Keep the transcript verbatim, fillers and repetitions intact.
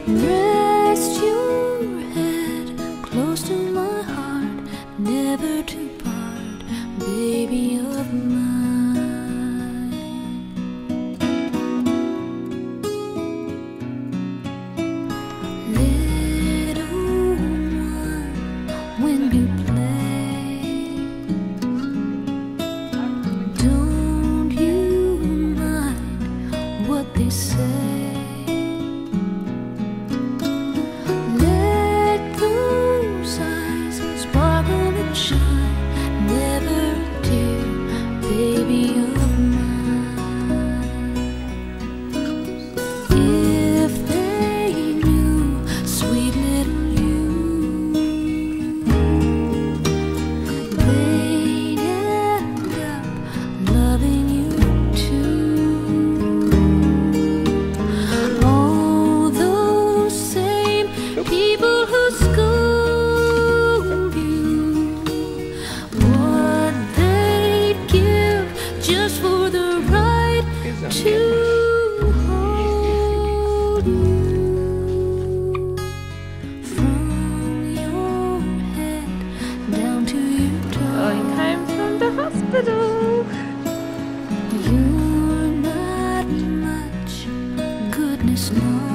Rest your head close to my heart, never to part, baby of mine. Little one, when you play, don't you mind what they say. People who scold you, what they'd give just for the right to hold you. From your head down to your toe. Going home from the hospital. You're not much, goodness knows.